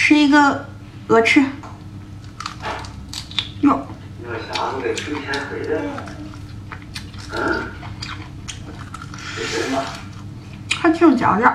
吃一个鹅翅。哟， 那啥不得吹天回的？嗯，是谁吗？ 还挺有嚼劲。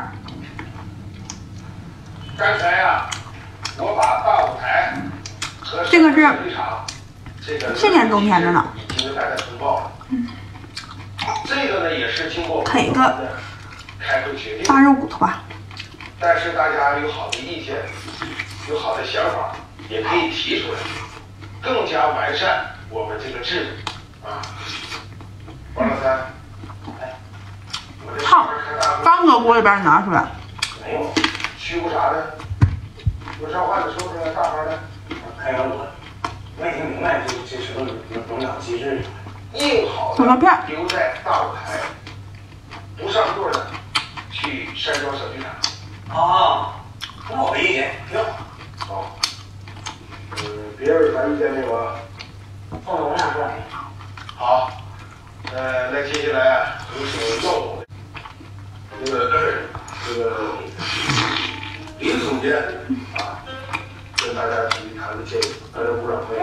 刚才呀，我把大舞台和这个是去年冬天的呢。 已经给大家通报了。这个呢也是经过啃一个开会决定。 大肉骨头吧。 但是大家有好的意见，有好的想法，也可以提出来，更加完善我们这个制度啊。王老三，哎，我这好，刚搁锅里边拿出来。 没有，虚乎啥的？有啥话你说出来，大方的。 开完我没听明白这是个农场机制。 硬好的留在大舞台，不上座的去山庄小剧场。 啊，那我没意见，挺好。 好，别人有啥意见没有啊？ 放到我俩这里。 好，那接下来有请赵总，这个林总监啊，跟大家提谈个建议，大家鼓掌可以。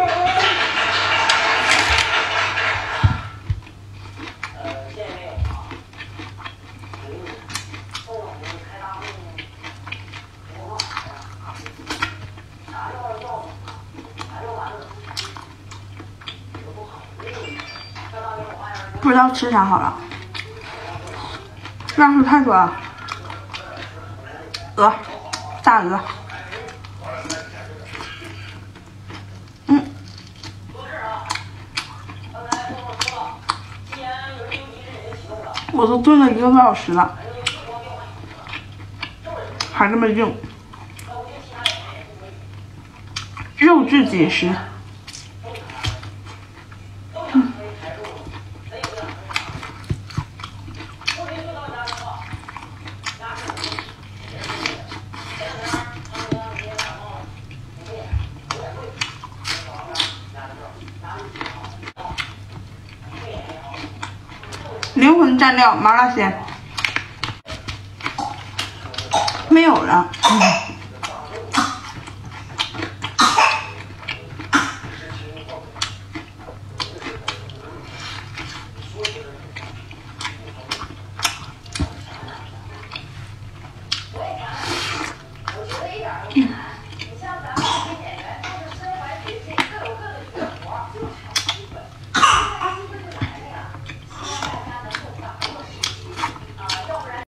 建议没有啊。宋总开大会呢，我干啥呀？啥要要，啥要完了，我不好。 不知道吃啥好了，样式太多了。鹅，大鹅。我都炖了1个多小时了，还这么硬，肉质紧实。灵魂蘸料麻辣鲜没有了。